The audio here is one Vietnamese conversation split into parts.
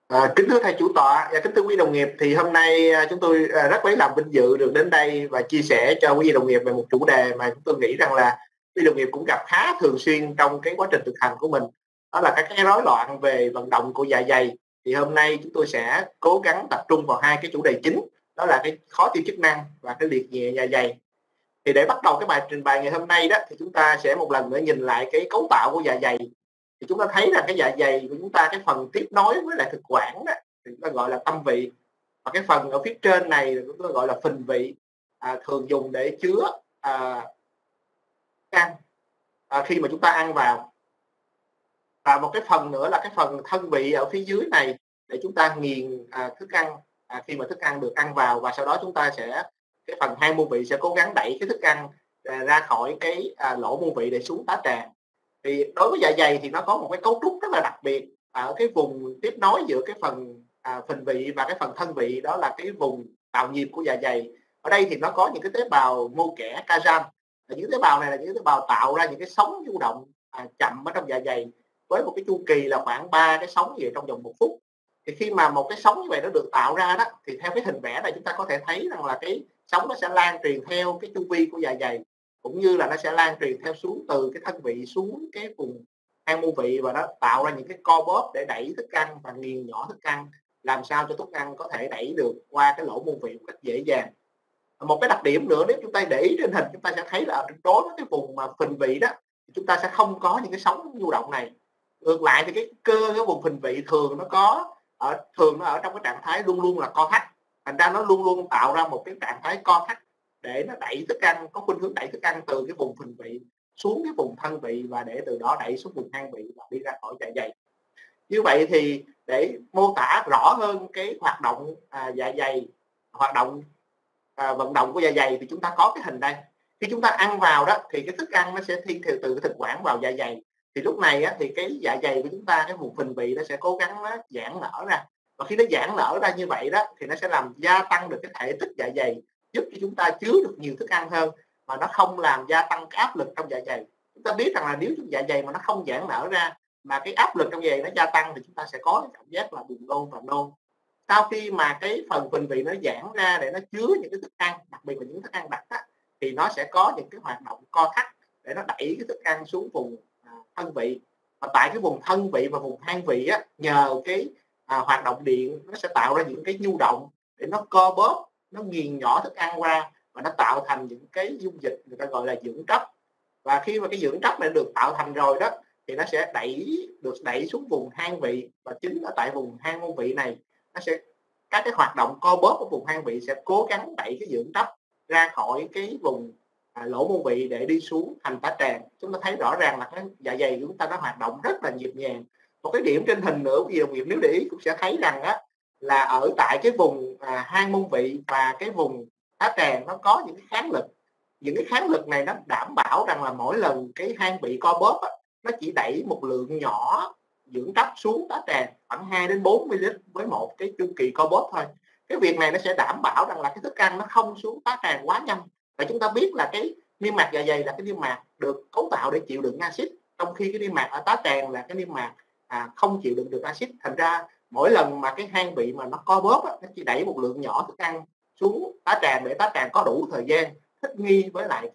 Kính thưa thầy chủ tọa và kính thưa quý đồng nghiệp, thì hôm nay chúng tôi rất lấy làm vinh dự được đến đây và chia sẻ cho quý đồng nghiệp về một chủ đề mà chúng tôi nghĩ rằng là quý đồng nghiệp cũng gặp khá thường xuyên trong cái quá trình thực hành của mình, đó là các cái rối loạn về vận động của dạ dày. Thì hôm nay chúng tôi sẽ cố gắng tập trung vào hai cái chủ đề chính, đó là cái khó tiêu chức năng và cái liệt nhẹ dạ dày. Thì để bắt đầu cái bài trình bày ngày hôm nay đó, thì chúng ta sẽ một lần nữa nhìn lại cái cấu tạo của dạ dày. Thì chúng ta thấy rằng cái dạ dày của chúng ta, cái phần tiếp nối với lại thực quản đó, thì chúng ta gọi là tâm vị, và cái phần ở phía trên này chúng ta gọi là phình vị, thường dùng để chứa ăn khi mà chúng ta ăn vào. Và một cái phần nữa là cái phần thân vị ở phía dưới này để chúng ta nghiền thức ăn khi mà thức ăn được ăn vào, và sau đó chúng ta sẽ, cái phần hang môn vị sẽ cố gắng đẩy cái thức ăn ra khỏi cái lỗ môn vị để xuống tá tràng. Thì đối với dạ dày thì nó có một cái cấu trúc rất là đặc biệt ở cái vùng tiếp nối giữa cái phần phình vị và cái phần thân vị, đó là cái vùng tạo nhịp của dạ dày. Ở đây thì nó có những cái tế bào mô kẽ Kazan. Những tế bào này là những tế bào tạo ra những cái sóng du động chậm ở trong dạ dày, với một cái chu kỳ là khoảng 3 cái sóng gì trong vòng 1 phút. Thì khi mà một cái sóng như vậy nó được tạo ra đó, thì theo cái hình vẽ này chúng ta có thể thấy rằng là cái sóng nó sẽ lan truyền theo cái chu vi của dạ dày, cũng như là nó sẽ lan truyền theo xuống từ cái thân vị xuống cái vùng hang môn vị, và nó tạo ra những cái co bóp để đẩy thức ăn và nghiền nhỏ thức ăn, làm sao cho thức ăn có thể đẩy được qua cái lỗ môn vị một cách dễ dàng. Một cái đặc điểm nữa, nếu chúng ta để ý trên hình, chúng ta sẽ thấy là đối với cái vùng mà phình vị đó, chúng ta sẽ không có những cái sóng du động này. Ngược lại thì cái cơ cái vùng phình vị thường nó ở trong cái trạng thái luôn luôn là co thắt, thành ra nó luôn luôn tạo ra một cái trạng thái co thắt để nó đẩy thức ăn, có khuynh hướng đẩy thức ăn từ cái vùng phình vị xuống cái vùng thân vị, và để từ đó đẩy xuống vùng hang vị và đi ra khỏi dạ dày. Như vậy thì để mô tả rõ hơn cái hoạt động dạ dày, hoạt động vận động của dạ dày, thì chúng ta có cái hình đây. Khi chúng ta ăn vào đó thì cái thức ăn nó sẽ thi theo từ cái thực quản vào dạ dày. Thì lúc này á, thì cái dạ dày của chúng ta, cái vùng phình vị nó sẽ cố gắng nó giãn nở ra, và khi nó giãn nở ra như vậy đó thì nó sẽ làm gia tăng được cái thể tích dạ dày, giúp cho chúng ta chứa được nhiều thức ăn hơn, mà nó không làm gia tăng cái áp lực trong dạ dày. Chúng ta biết rằng là nếu dạ dày mà nó không giãn nở ra, mà cái áp lực trong dạ dày nó gia tăng, thì chúng ta sẽ có cái cảm giác là buồn nôn và nôn. Sau khi mà cái phần phình vị nó giãn ra để nó chứa những cái thức ăn, đặc biệt là những thức ăn đặc á, thì nó sẽ có những cái hoạt động co thắt để nó đẩy cái thức ăn xuống vùng thân vị. Và tại cái vùng thân vị và vùng hang vị á, nhờ cái hoạt động điện, nó sẽ tạo ra những cái nhu động để nó co bóp, nó nghiền nhỏ thức ăn qua, và nó tạo thành những cái dung dịch người ta gọi là dưỡng chất. Và khi mà cái dưỡng chất này được tạo thành rồi đó, thì nó sẽ đẩy xuống vùng hang vị, và chính ở tại vùng hang môn vị này, nó sẽ, các cái hoạt động co bóp ở vùng hang vị sẽ cố gắng đẩy cái dưỡng chất ra khỏi cái vùng lỗ môn vị để đi xuống thành tá tràng. Chúng ta thấy rõ ràng là cái dạ dày của chúng ta nó hoạt động rất là nhịp nhàng. Một cái điểm trên hình nữa, quý đồng nghiệp nếu để ý cũng sẽ thấy rằng á, là ở tại cái vùng hang môn vị và cái vùng tá tràng nó có những cái kháng lực. Những cái kháng lực này nó đảm bảo rằng là mỗi lần cái hang bị co bóp á, nó chỉ đẩy một lượng nhỏ dưỡng chất xuống tá tràng khoảng 2 đến 4 ml với một cái chu kỳ co bóp thôi. Cái việc này nó sẽ đảm bảo rằng là cái thức ăn nó không xuống tá tràng quá nhanh. Và chúng ta biết là cái niêm mạc dạ dày là cái niêm mạc được cấu tạo để chịu đựng axit, trong khi cái niêm mạc ở tá tràng là cái niêm mạc không chịu đựng được axit. Thành ra mỗi lần mà cái hang vị mà nó co bóp á, nó chỉ đẩy một lượng nhỏ thức ăn xuống tá tràng để tá tràng có đủ thời gian thích nghi với lại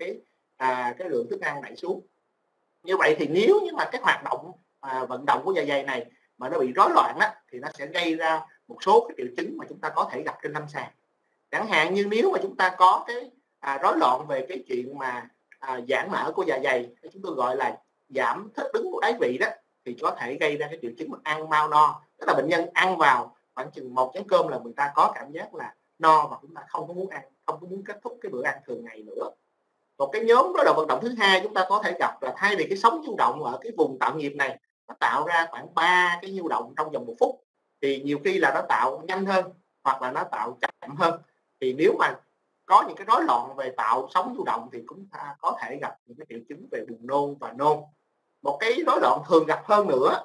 cái lượng thức ăn đẩy xuống. Như vậy thì nếu như mà cái hoạt động vận động của dạ dày này mà nó bị rối loạn á, thì nó sẽ gây ra một số cái triệu chứng mà chúng ta có thể gặp trên lâm sàng. Chẳng hạn như nếu mà chúng ta có cái rối loạn về cái chuyện mà giãn nở của dạ dày, chúng tôi gọi là giảm thích ứng của đáy vị đó, thì có thể gây ra cái triệu chứng mà ăn mau no, tức là bệnh nhân ăn vào khoảng chừng 1 chén cơm là người ta có cảm giác là no, và chúng ta không có muốn ăn, không có muốn kết thúc cái bữa ăn thường ngày nữa. Một cái nhóm rối loạn vận động thứ hai chúng ta có thể gặp là thay vì cái sóng nhu động ở cái vùng tạo nhịp này nó tạo ra khoảng 3 cái nhu động trong vòng 1 phút, thì nhiều khi là nó tạo nhanh hơn hoặc là nó tạo chậm hơn. Thì nếu mà có những cái rối loạn về tạo sóng nhu động thì cũng có thể gặp những cái triệu chứng về buồn nôn và nôn. Một cái rối loạn thường gặp hơn nữa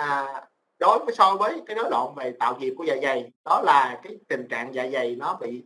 đối với so với cái rối loạn về tạo nhịp của dạ dày, đó là cái tình trạng dạ dày nó bị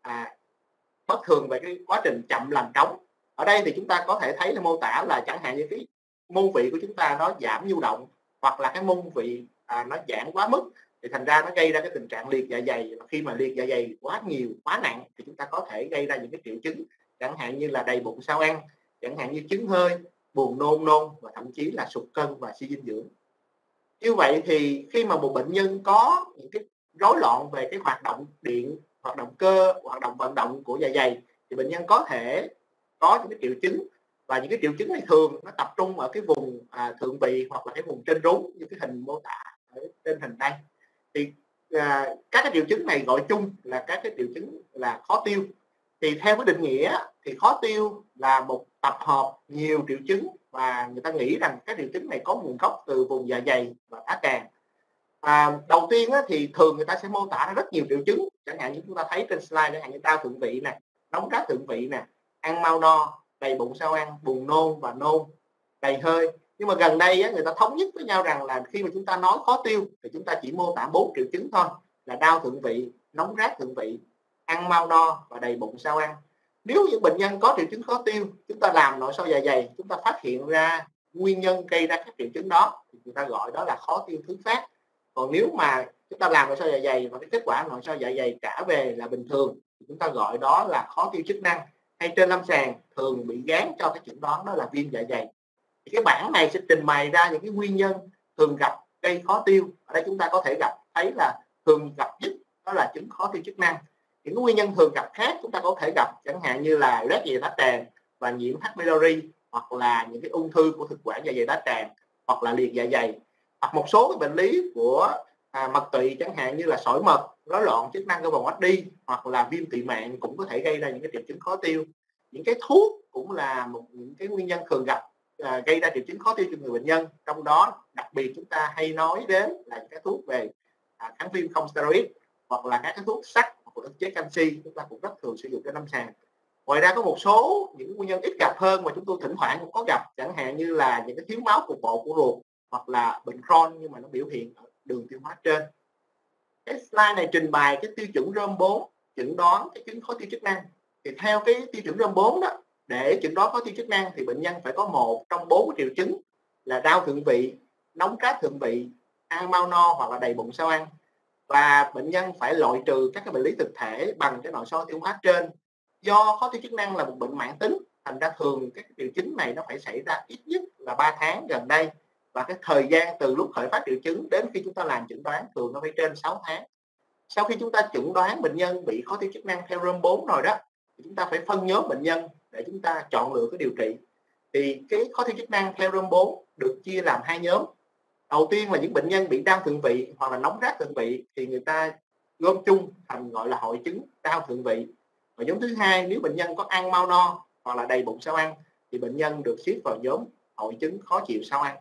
bất thường về cái quá trình chậm làm trống. Ở đây thì chúng ta có thể thấy là mô tả là chẳng hạn như cái môn vị của chúng ta nó giảm nhu động, hoặc là cái môn vị nó giãn quá mức, thì thành ra nó gây ra cái tình trạng liệt dạ dày. Và khi mà liệt dạ dày quá nhiều, quá nặng thì chúng ta có thể gây ra những cái triệu chứng chẳng hạn như là đầy bụng sau ăn, chẳng hạn như chứng hơi, buồn nôn và thậm chí là sụt cân và suy dinh dưỡng. Như vậy thì khi mà một bệnh nhân có những cái rối loạn về cái hoạt động điện, hoạt động cơ, hoạt động vận động của dạ dày thì bệnh nhân có thể có những cái triệu chứng, và những cái triệu chứng này thường nó tập trung ở cái vùng thượng vị hoặc là cái vùng trên rốn như cái hình mô tả ở trên hình đây. Thì các cái triệu chứng này gọi chung là các cái triệu chứng là khó tiêu. Thì theo cái định nghĩa thì khó tiêu là một tập hợp nhiều triệu chứng, và người ta nghĩ rằng các triệu chứng này có nguồn gốc từ vùng dạ dày và tá tràng. Đầu tiên thì thường người ta sẽ mô tả ra rất nhiều triệu chứng, chẳng hạn như chúng ta thấy trên slide, chẳng hạn như đau thượng vị nè, nóng rát thượng vị nè, ăn mau no, đầy bụng sau ăn, buồn nôn và nôn, đầy hơi. Nhưng mà gần đây người ta thống nhất với nhau rằng là khi mà chúng ta nói khó tiêu thì chúng ta chỉ mô tả 4 triệu chứng thôi, là đau thượng vị, nóng rát thượng vị, ăn mau no và đầy bụng sau ăn. Nếu những bệnh nhân có triệu chứng khó tiêu, chúng ta làm nội soi dạ dày, chúng ta phát hiện ra nguyên nhân gây ra các triệu chứng đó thì người ta gọi đó là khó tiêu thứ phát. Còn nếu mà chúng ta làm nội soi dạ dày và cái kết quả nội soi dạ dày trả về là bình thường thì chúng ta gọi đó là khó tiêu chức năng, hay trên lâm sàng thường bị gán cho cái chẩn đoán đó là viêm dạ dày. Thì cái bảng này sẽ trình bày ra những cái nguyên nhân thường gặp gây khó tiêu. Ở đây chúng ta có thể thấy là thường gặp nhất đó là chứng khó tiêu chức năng. Những nguyên nhân thường gặp khác chúng ta có thể gặp chẳng hạn như là loét dạ dày tá tràng và nhiễm H. pylori, hoặc là những cái ung thư của thực quản dạ dày tá tràng, hoặc là liệt dạ dày, hoặc một số cái bệnh lý của mật tụy chẳng hạn như là sỏi mật, rối loạn chức năng cơ vòng ách đi, hoặc là viêm tụy mạn cũng có thể gây ra những cái triệu chứng khó tiêu. Những cái thuốc cũng là những cái nguyên nhân thường gặp gây ra triệu chứng khó tiêu cho người bệnh nhân. Trong đó đặc biệt chúng ta hay nói đến là những cái thuốc về kháng viêm không steroid, hoặc là các cái thuốc sắt hoặc là ức chế canxi, chúng ta cũng rất thường sử dụng trên lâm sàng. Ngoài ra có một số những nguyên nhân ít gặp hơn mà chúng tôi thỉnh thoảng cũng có gặp, chẳng hạn như là những cái thiếu máu cục bộ của ruột, hoặc là bệnh Crohn nhưng mà nó biểu hiện ở đường tiêu hóa trên. Cái slide này trình bày cái tiêu chuẩn ROM4 chẩn đoán cái chứng khó tiêu chức năng. Thì theo cái tiêu chuẩn ROM4 đó, để chẩn đoán khó tiêu chức năng thì bệnh nhân phải có một trong 4 triệu chứng là đau thượng vị, nóng rát thượng vị, ăn mau no hoặc là đầy bụng sau ăn. Và bệnh nhân phải loại trừ các cái bệnh lý thực thể bằng cái nội soi tiêu hóa trên. Do khó tiêu chức năng là một bệnh mãn tính, thành ra thường các triệu chứng này nó phải xảy ra ít nhất là 3 tháng gần đây, và cái thời gian từ lúc khởi phát triệu chứng đến khi chúng ta làm chẩn đoán thường nó phải trên 6 tháng. Sau khi chúng ta chẩn đoán bệnh nhân bị khó tiêu chức năng theo ROM4 rồi đó, thì chúng ta phải phân nhóm bệnh nhân để chúng ta chọn lựa cái điều trị. Thì cái khó tiêu chức năng theo ROM4 được chia làm 2 nhóm. Đầu tiên là những bệnh nhân bị đau thượng vị hoặc là nóng rát thượng vị thì người ta gom chung thành gọi là hội chứng đau thượng vị. Và nhóm thứ hai, nếu bệnh nhân có ăn mau no hoặc là đầy bụng sau ăn thì bệnh nhân được xếp vào nhóm hội chứng khó chịu sau ăn.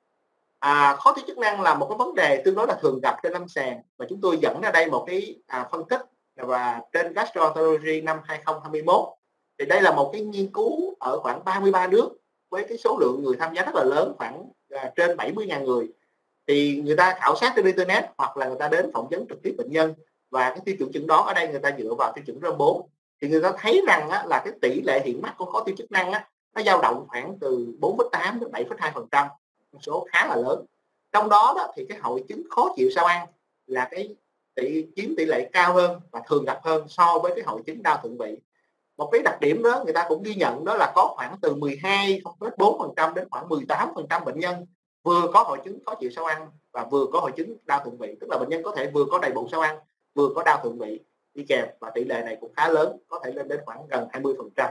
Khó tiêu chức năng là một cái vấn đề tương đối là thường gặp trên lâm sàng, và chúng tôi dẫn ra đây một cái phân tích và trên Gastroenterology năm 2021. Thì đây là một cái nghiên cứu ở khoảng 33 nước với cái số lượng người tham gia rất là lớn, khoảng trên 70.000 người. Thì người ta khảo sát trên internet hoặc là người ta đến phỏng vấn trực tiếp bệnh nhân, và cái tiêu chuẩn chẩn đoán ở đây người ta dựa vào tiêu chuẩn ROM4. Thì người ta thấy rằng là cái tỷ lệ hiện mắc của khó tiêu chức năng nó dao động khoảng từ 4,8 đến 7,2%, một số khá là lớn. Trong đó thì cái hội chứng khó chịu sau ăn là cái chiếm tỷ lệ cao hơn và thường gặp hơn so với cái hội chứng đau thượng vị. Một cái đặc điểm đó người ta cũng ghi nhận đó là có khoảng từ 12,4% đến khoảng 18% bệnh nhân vừa có hội chứng khó chịu sau ăn và vừa có hội chứng đau thượng vị, tức là bệnh nhân có thể vừa có đầy bụng sau ăn vừa có đau thượng vị đi kèm, và tỷ lệ này cũng khá lớn, có thể lên đến khoảng gần 20%.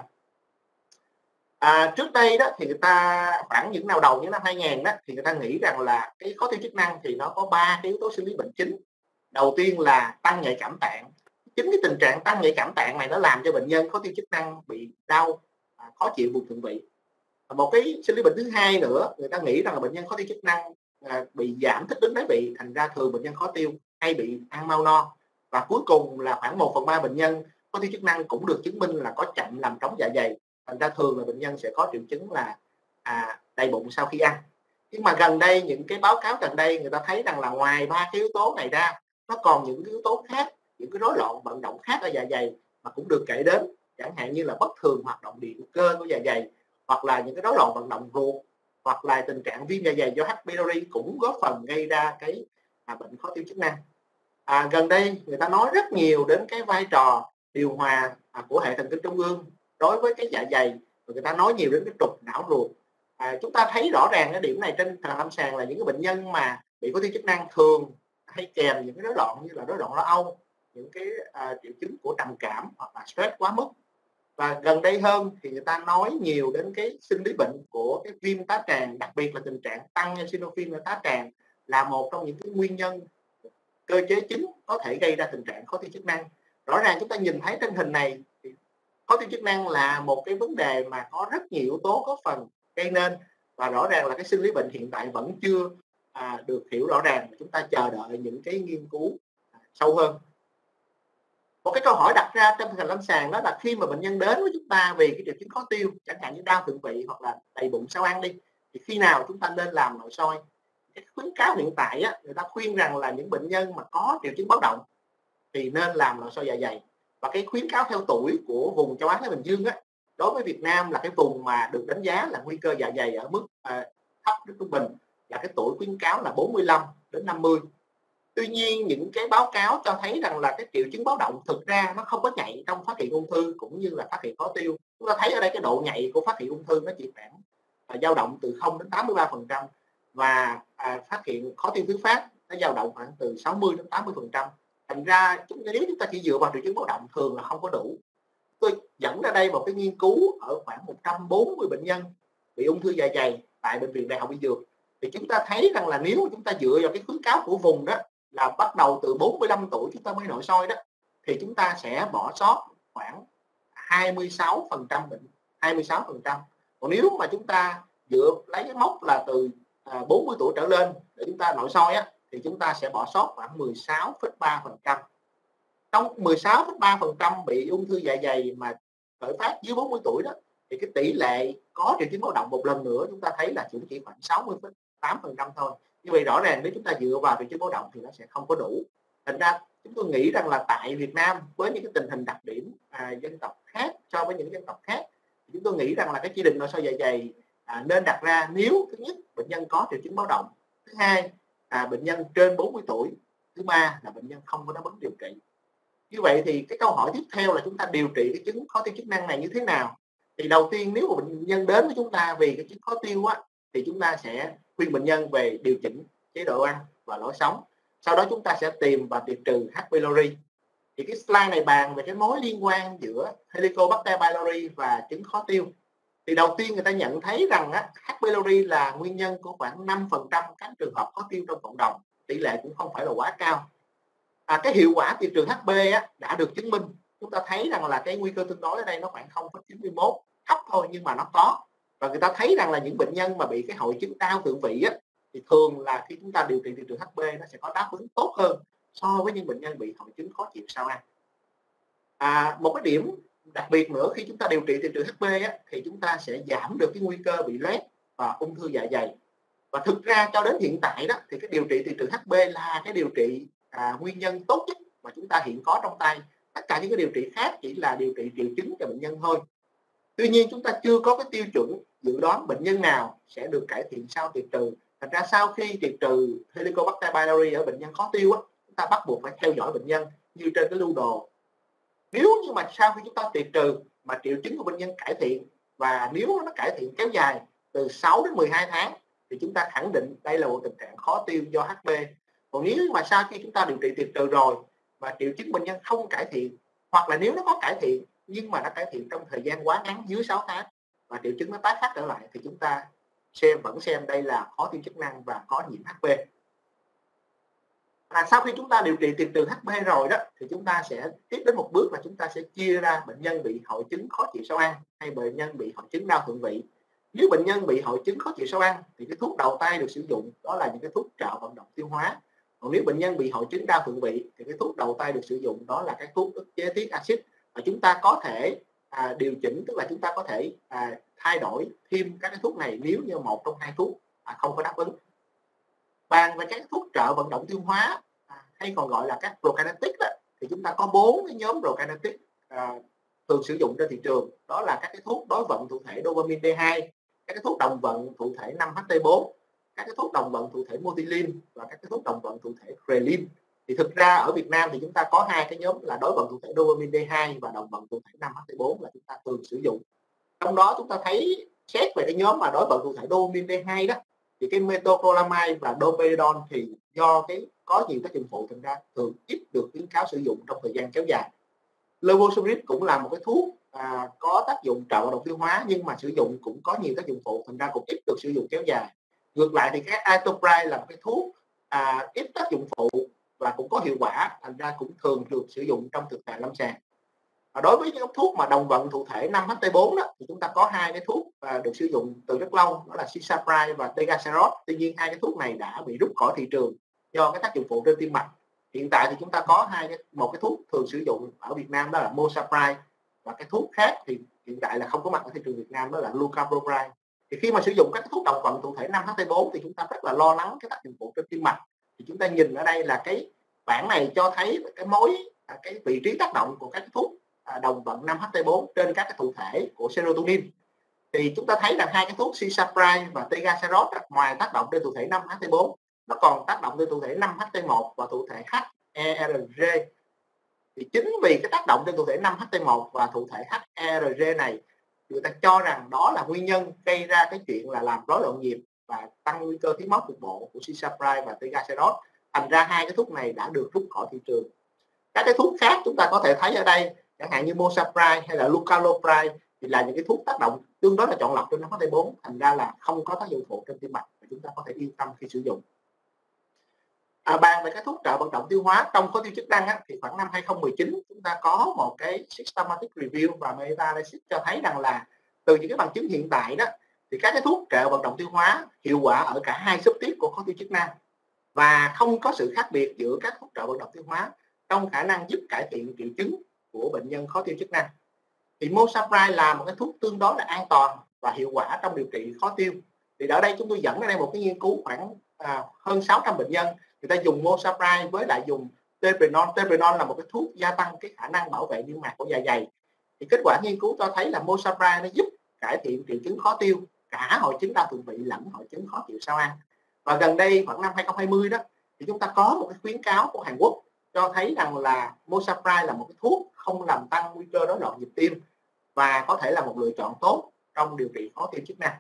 Trước đây đó thì người ta khoảng những nào đầu những năm 2000 đó thì người ta nghĩ rằng là cái khó tiêu chức năng thì nó có 3 cái yếu tố sinh lý bệnh chính. Đầu tiên là tăng nhạy cảm tạng. Chính cái tình trạng tăng nhạy cảm tạng này nó làm cho bệnh nhân khó tiêu chức năng bị đau, khó chịu vùng thượng vị. Một cái sinh lý bệnh thứ hai nữa, người ta nghĩ rằng là bệnh nhân khó tiêu chức năng bị giảm thích ứng đáy vị, thành ra thường bệnh nhân khó tiêu hay bị ăn mau no. Và cuối cùng là khoảng 1/3 bệnh nhân khó tiêu chức năng cũng được chứng minh là có chậm làm trống dạ dày, thành ra thường là bệnh nhân sẽ có triệu chứng là đầy bụng sau khi ăn. Nhưng mà gần đây những cái báo cáo gần đây người ta thấy rằng là ngoài 3 cái yếu tố này ra, nó còn những cái yếu tố khác, những cái rối loạn vận động khác ở dạ dày mà cũng được kể đến, chẳng hạn như là bất thường hoạt động điện cơ của dạ dày, hoặc là những cái rối loạn vận động ruột, hoặc là tình trạng viêm dạ dày do H. pylori cũng góp phần gây ra cái bệnh khó tiêu chức năng. Gần đây người ta nói rất nhiều đến cái vai trò điều hòa của hệ thần kinh trung ương đối với cái dạ dày, và người ta nói nhiều đến cái trục não ruột. Chúng ta thấy rõ ràng cái điểm này trên lâm sàng là những cái bệnh nhân mà bị có tiêu chức năng thường hay kèm những cái rối loạn như là rối loạn lo âu, những cái triệu chứng của trầm cảm hoặc là stress quá mức. Và gần đây hơn thì người ta nói nhiều đến cái sinh lý bệnh của cái viêm tá tràng, đặc biệt là tình trạng tăng eosinophil ở tá tràng là một trong những cái nguyên nhân cơ chế chính có thể gây ra tình trạng khó tiêu chức năng. Rõ ràng chúng ta nhìn thấy trên hình này thì khó tiêu chức năng là một cái vấn đề mà có rất nhiều yếu tố có phần gây nên, và rõ ràng là cái sinh lý bệnh hiện tại vẫn chưa được hiểu rõ ràng. Chúng ta chờ đợi những cái nghiên cứu sâu hơn. Một cái câu hỏi đặt ra trong thực hành lâm sàng đó là khi mà bệnh nhân đến với chúng ta vì cái triệu chứng khó tiêu, chẳng hạn như đau thượng vị hoặc là đầy bụng sau ăn đi, thì khi nào chúng ta nên làm nội soi? Cái khuyến cáo hiện tại người ta khuyên rằng là những bệnh nhân mà có triệu chứng báo động thì nên làm nội soi dạ dày. Và cái khuyến cáo theo tuổi của vùng châu Á Thái Bình Dương đối với Việt Nam là cái vùng mà được đánh giá là nguy cơ dạ dày ở mức thấp đến trung bình, là cái tuổi khuyến cáo là 45 đến 50. Tuy nhiên những cái báo cáo cho thấy rằng là cái triệu chứng báo động thực ra nó không có nhạy trong phát hiện ung thư cũng như là phát hiện khó tiêu. Chúng ta thấy ở đây cái độ nhạy của phát hiện ung thư nó chỉ khoảng dao động từ 0 đến 83%, và phát hiện khó tiêu thứ phát nó dao động khoảng từ 60 đến 80%. Thành ra nếu chúng ta chỉ dựa vào triệu chứng báo động thường là không có đủ. Tôi dẫn ra đây một cái nghiên cứu ở khoảng 140 bệnh nhân bị ung thư dạ dày tại Bệnh viện Đại học Y Dược, thì chúng ta thấy rằng là nếu chúng ta dựa vào cái khuyến cáo của vùng đó là bắt đầu từ 45 tuổi chúng ta mới nội soi đó, thì chúng ta sẽ bỏ sót khoảng 26% bệnh, 26%. Còn nếu mà chúng ta dựa lấy cái mốc là từ 40 tuổi trở lên để chúng ta nội soi thì chúng ta sẽ bỏ sót khoảng 16,3%. Trong 16,3% bị ung thư dạ dày mà khởi phát dưới 40 tuổi đó, thì cái tỷ lệ có triệu chứng báo động một lần nữa chúng ta thấy là chỉ khoảng 60,8% thôi. Như vậy rõ ràng nếu chúng ta dựa vào triệu chứng báo động thì nó sẽ không có đủ. Thành ra chúng tôi nghĩ rằng là tại Việt Nam với những cái tình hình đặc điểm dân tộc khác so với những dân tộc khác, chúng tôi nghĩ rằng là cái chỉ định nội soi dạ dày nên đặt ra nếu thứ nhất bệnh nhân có triệu chứng báo động, thứ hai bệnh nhân trên 40 tuổi, thứ ba là bệnh nhân không có đáp ứng điều trị. Như vậy thì cái câu hỏi tiếp theo là chúng ta điều trị cái chứng khó tiêu chức năng này như thế nào? Thì đầu tiên nếu mà bệnh nhân đến với chúng ta vì cái chứng khó tiêu thì chúng ta sẽ khuyên bệnh nhân về điều chỉnh chế độ ăn và lối sống. Sau đó chúng ta sẽ tìm và tiệt trừ H. pylori. Thì cái slide này bàn về cái mối liên quan giữa Helicobacter pylori và chứng khó tiêu. Thì đầu tiên người ta nhận thấy rằng H. pylori là nguyên nhân của khoảng 5% các trường hợp khó tiêu trong cộng đồng. Tỷ lệ cũng không phải là quá cao. Cái hiệu quả tiệt trừ HB đã được chứng minh. Chúng ta thấy rằng là cái nguy cơ tương đối ở đây nó khoảng 0,91, thấp thôi nhưng mà nó có. Và người ta thấy rằng là những bệnh nhân mà bị cái hội chứng đau thượng vị thì thường là khi chúng ta điều trị tiệt trừ HB nó sẽ có đáp ứng tốt hơn so với những bệnh nhân bị hội chứng khó chịu sau ăn. Một cái điểm đặc biệt nữa khi chúng ta điều trị tiệt trừ HB thì chúng ta sẽ giảm được cái nguy cơ bị loét và ung thư dạ dày. Và thực ra cho đến hiện tại đó thì cái điều trị tiệt trừ HB là cái điều trị nguyên nhân tốt nhất mà chúng ta hiện có trong tay. Tất cả những cái điều trị khác chỉ là điều trị triệu chứng cho bệnh nhân thôi. Tuy nhiên chúng ta chưa có cái tiêu chuẩn dự đoán bệnh nhân nào sẽ được cải thiện sau tiệt trừ. Thật ra sau khi tiệt trừ Helicobacter pylori ở bệnh nhân khó tiêu chúng ta bắt buộc phải theo dõi bệnh nhân như trên cái lưu đồ. Nếu như mà sau khi chúng ta tiệt trừ mà triệu chứng của bệnh nhân cải thiện, và nếu nó cải thiện kéo dài từ 6 đến 12 tháng thì chúng ta khẳng định đây là một tình trạng khó tiêu do HB. Còn nếu mà sau khi chúng ta điều trị tiệt trừ rồi mà triệu chứng bệnh nhân không cải thiện, hoặc là nếu nó có cải thiện nhưng mà nó cải thiện trong thời gian quá ngắn dưới 6 tháng và triệu chứng nó tái phát trở lại, thì chúng ta vẫn xem đây là khó tiêu chức năng và có nhiễm HB. Sau khi chúng ta điều trị tiệt trừ HB rồi đó thì chúng ta sẽ tiếp đến một bước là chúng ta sẽ chia ra bệnh nhân bị hội chứng khó chịu sau ăn hay bệnh nhân bị hội chứng đau thượng vị. Nếu bệnh nhân bị hội chứng khó chịu sau ăn thì cái thuốc đầu tay được sử dụng đó là những cái thuốc trợ vận động tiêu hóa. Còn nếu bệnh nhân bị hội chứng đau thượng vị thì cái thuốc đầu tay được sử dụng đó là cái thuốc ức chế tiết axit, và chúng ta có thể điều chỉnh, tức là chúng ta có thể thay đổi thêm các cái thuốc này nếu như một trong hai thuốc không có đáp ứng. Bàn về các thuốc trợ vận động tiêu hóa hay còn gọi là các prokinetic thì chúng ta có 4 cái nhóm prokinetic thường sử dụng trên thị trường, đó là các cái thuốc đối vận thụ thể dopamine D2, các cái thuốc đồng vận thụ thể 5-HT4, các cái thuốc đồng vận thụ thể motilin và các cái thuốc đồng vận thụ thể ghrelin. Thì thực ra ở Việt Nam thì chúng ta có hai cái nhóm là đối vận thụ thể dopamine D2 và đồng vận thụ thể 5-HT4 là chúng ta thường sử dụng. Trong đó chúng ta thấy xét về cái nhóm mà đối vận thụ thể dopamine D2 đó, thì cái metoclopramide và domperidone thì do cái có nhiều tác dụng phụ thành ra thường ít được khuyến cáo sử dụng trong thời gian kéo dài. Levodopa cũng là một cái thuốc có tác dụng trợ hoạt động tiêu hóa, nhưng mà sử dụng cũng có nhiều tác dụng phụ thành ra cũng ít được sử dụng kéo dài. Ngược lại thì cái atopride là một cái thuốc ít tác dụng phụ và cũng có hiệu quả, thành ra cũng thường được sử dụng trong thực hành lâm sàng. Đối với những thuốc mà đồng vận thụ thể 5-HT4 đó, thì chúng ta có hai cái thuốc được sử dụng từ rất lâu, đó là cisapride và tegaserot. Tuy nhiên hai cái thuốc này đã bị rút khỏi thị trường do cái tác dụng phụ trên tim mạch. Hiện tại thì chúng ta có một cái thuốc thường sử dụng ở Việt Nam, đó là mosapride, và cái thuốc khác thì hiện tại là không có mặt ở thị trường Việt Nam, đó là lucapropride. Thì khi mà sử dụng các thuốc đồng vận thụ thể 5-HT4 thì chúng ta rất là lo lắng cái tác dụng phụ trên tim mạch. Thì chúng ta nhìn ở đây là cái bảng này cho thấy cái vị trí tác động của các thuốc đồng vận 5-HT4 trên các cái thụ thể của serotonin. Thì chúng ta thấy rằng hai cái thuốc cisapride và tegaserot ngoài tác động trên thụ thể 5-HT4, nó còn tác động trên thụ thể 5-HT1 và thụ thể HERG. Thì chính vì cái tác động trên thụ thể 5-HT1 và thụ thể HERG này, người ta cho rằng đó là nguyên nhân gây ra cái chuyện là làm rối loạn nhịp và tăng nguy cơ thiếu máu cục bộ của cisapride và tegaserot. Thành ra hai cái thuốc này đã được rút khỏi thị trường. Các cái thuốc khác chúng ta có thể thấy ở đây, chẳng hạn như mosapride hay là lucalopride, thì là những cái thuốc tác động tương đối là chọn lọc trên 5-HT4, thành ra là không có tác dụng phụ trên tim mạch và chúng ta có thể yên tâm khi sử dụng. Bàn về các thuốc trợ vận động tiêu hóa trong khó tiêu chức năng thì khoảng năm 2019 chúng ta có một cái systematic review và meta-analysis cho thấy rằng là từ những cái bằng chứng hiện tại đó, thì các cái thuốc trợ vận động tiêu hóa hiệu quả ở cả hai subtype của khó tiêu chức năng và không có sự khác biệt giữa các thuốc trợ vận động tiêu hóa trong khả năng giúp cải thiện triệu chứng của bệnh nhân khó tiêu chức năng. Thì mosapride là một cái thuốc tương đối là an toàn và hiệu quả trong điều trị khó tiêu. Thì ở đây chúng tôi dẫn ra đây một cái nghiên cứu khoảng hơn 600 bệnh nhân, người ta dùng mosapride với lại dùng teprenon. Teprenon là một cái thuốc gia tăng cái khả năng bảo vệ niêm mạc của dạ dày. Thì kết quả nghiên cứu cho thấy là mosapride nó giúp cải thiện triệu chứng khó tiêu, cả hội chứng đau thượng vị lẫn hội chứng khó chịu sau ăn. Và gần đây khoảng năm 2020 đó, thì chúng ta có một cái khuyến cáo của Hàn Quốc cho thấy rằng là mosapride là một cái thuốc không làm tăng nguy cơ rối loạn nhịp tim và có thể là một lựa chọn tốt trong điều trị khó tiêu chức năng.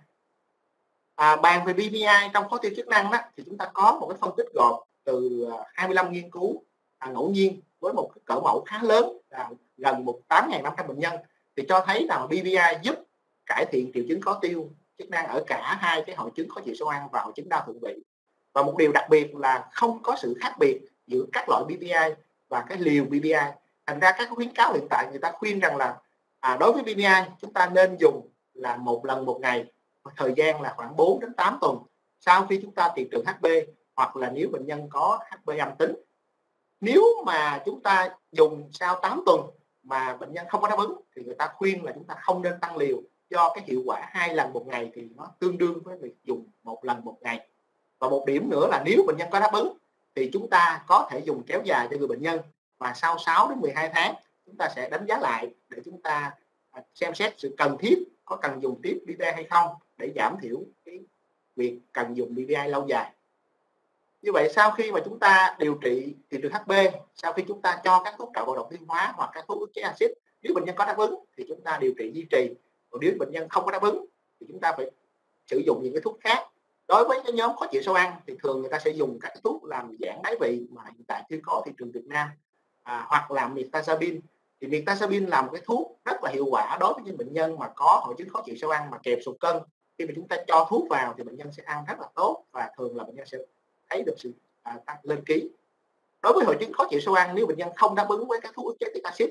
Bàn về BMI trong khó tiêu chức năng đó, thì chúng ta có một cái phân tích gộp từ 25 nghiên cứu ngẫu nhiên với một cái cỡ mẫu khá lớn, gần 8.500 bệnh nhân, thì cho thấy rằng BMI giúp cải thiện triệu chứng khó tiêu chức năng ở cả hai cái hội chứng khó chịu sau ăn và hội chứng đau thượng vị. Và một điều đặc biệt là không có sự khác biệt giữa các loại BMI và cái liều BMI. Thành ra các khuyến cáo hiện tại người ta khuyên rằng là đối với BMI chúng ta nên dùng là một lần một ngày, thời gian là khoảng 4 đến 8 tuần sau khi chúng ta tiệt trừ HB, hoặc là nếu bệnh nhân có HB âm tính. Nếu mà chúng ta dùng sau 8 tuần mà bệnh nhân không có đáp ứng thì người ta khuyên là chúng ta không nên tăng liều, do cái hiệu quả 2 lần một ngày thì nó tương đương với việc dùng 1 lần một ngày. Và một điểm nữa là nếu bệnh nhân có đáp ứng thì chúng ta có thể dùng kéo dài cho người bệnh nhân, và sau 6 đến 12 tháng chúng ta sẽ đánh giá lại để chúng ta xem xét sự cần thiết có cần dùng tiếp BPI hay không, để giảm thiểu cái việc cần dùng BPI lâu dài. Như vậy sau khi mà chúng ta điều trị tiệt trừ HB, sau khi chúng ta cho các thuốc trợ vận động tiêu hóa hoặc các thuốc ức chế axit, nếu bệnh nhân có đáp ứng thì chúng ta điều trị duy trì, còn nếu bệnh nhân không có đáp ứng thì chúng ta phải sử dụng những cái thuốc khác. Đối với cái nhóm khó chịu sau ăn thì thường người ta sẽ dùng các cái thuốc làm giãn đáy vị mà hiện tại chưa có thị trường Việt Nam, hoặc là mirtazapine. Thì mirtazapine là một cái thuốc rất là hiệu quả đối với những bệnh nhân mà có hội chứng khó chịu sau ăn mà kèm sụt cân. Khi mà chúng ta cho thuốc vào thì bệnh nhân sẽ ăn rất là tốt và thường là bệnh nhân sẽ thấy được sự tăng lên ký. Đối với hội chứng khó chịu sau ăn, nếu bệnh nhân không đáp ứng với các thuốc ức chế tiết axit